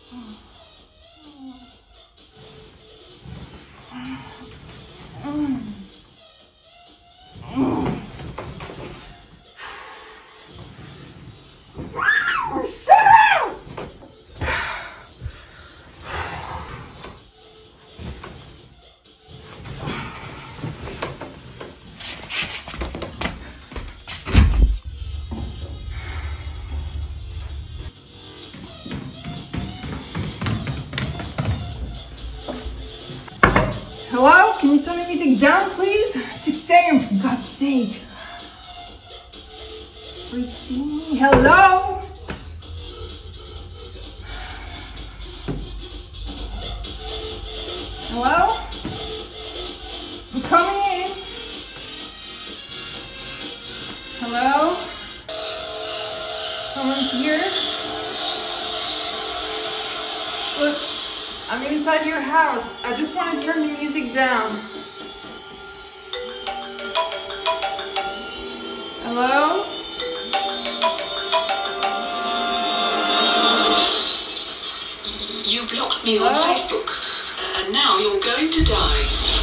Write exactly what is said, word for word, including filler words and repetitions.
Hello? Can you turn the music down, please? six a m for God's sake. Freaking hello? Hello? I'm coming in. Hello? Someone's here? Look, I'm inside your house. I just want to turn the music down. Hello? You blocked me on Facebook, and now you're going to die.